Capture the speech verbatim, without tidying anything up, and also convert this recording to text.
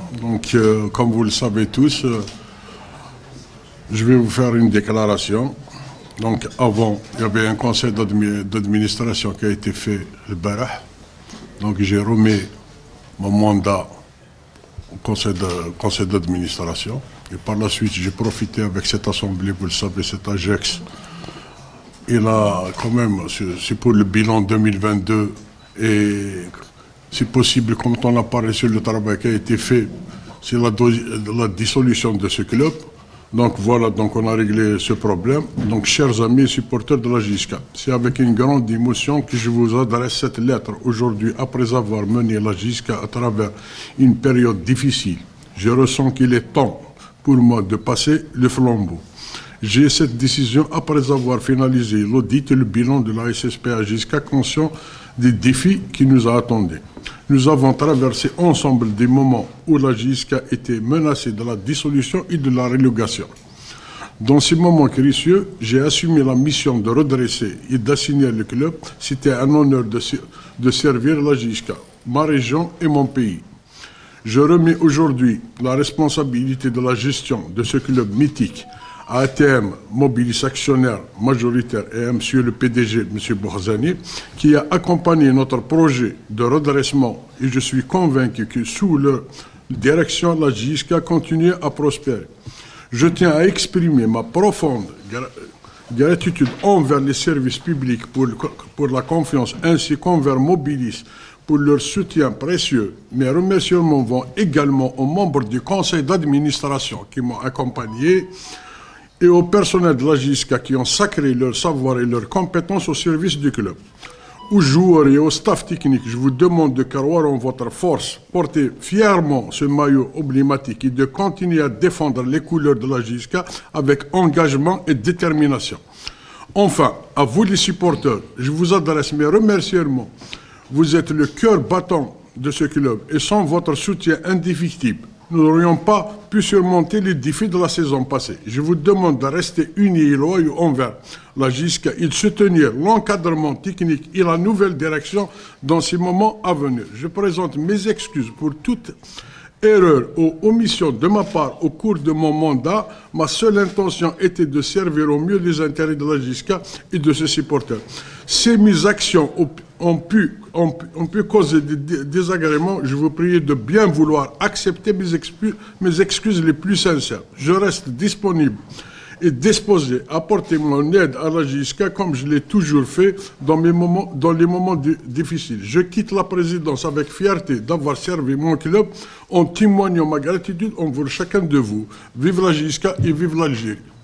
Donc, euh, comme vous le savez tous, euh, je vais vous faire une déclaration. Donc, avant, il y avait un conseil d'administration qui a été fait le Barah. Donc, j'ai remis mon mandat au conseil d'administration. Et par la suite, j'ai profité avec cette assemblée, vous le savez, cet Agex. Et là, quand même, c'est pour le bilan deux mille vingt-deux. Et c'est possible, quand on a parlé sur le travail qui a été fait, c'est la, la dissolution de ce club. Donc voilà, donc on a réglé ce problème. Donc, chers amis et supporters de la J S K, c'est avec une grande émotion que je vous adresse cette lettre aujourd'hui, après avoir mené la J S K à travers une période difficile. Je ressens qu'il est temps pour moi de passer le flambeau. J'ai cette décision après avoir finalisé l'audit et le bilan de la S S P A J S K, conscient des défis qui nous attendaient. Nous avons traversé ensemble des moments où la J S K était menacée de la dissolution et de la relégation. Dans ces moments cruciaux, j'ai assumé la mission de redresser et d'assigner le club. C'était un honneur de, de servir la J S K, ma région et mon pays. Je remets aujourd'hui la responsabilité de la gestion de ce club mythique à A T M Mobilis actionnaire majoritaire et à Monsieur le P D G, M. Bourzani, qui a accompagné notre projet de redressement, et je suis convaincu que sous leur direction, la J S K continue à prospérer. Je tiens à exprimer ma profonde gratitude envers les services publics pour, pour la confiance, ainsi qu'envers Mobilis pour leur soutien précieux. Mes remerciements vont également aux membres du conseil d'administration qui m'ont accompagné, et au personnel de la J S K qui ont sacré leur savoir et leurs compétences au service du club. Aux joueurs et au staff technique, je vous demande de croire en votre force, porter fièrement ce maillot emblématique et de continuer à défendre les couleurs de la J S K avec engagement et détermination. Enfin, à vous les supporters, je vous adresse mes remerciements. Vous êtes le cœur battant de ce club et sans votre soutien indéfectible, nous n'aurions pas pu surmonter les défis de la saison passée. Je vous demande de rester unis et loyaux envers la J S K et de soutenir l'encadrement technique et la nouvelle direction dans ces moments à venir. Je présente mes excuses pour toute erreur ou omission de ma part au cours de mon mandat. Ma seule intention était de servir au mieux les intérêts de la J S K et de ses supporters. Si mes actions ont pu, ont, ont pu causer des désagréments, je vous prie de bien vouloir accepter mes excuses, mes excuses les plus sincères. Je reste disponible et disposé à apporter mon aide à la J S K comme je l'ai toujours fait dans, mes moments, dans les moments difficiles. Je quitte la présidence avec fierté d'avoir servi mon club en témoignant ma gratitude envers chacun de vous. Vive la J S K et vive l'Algérie.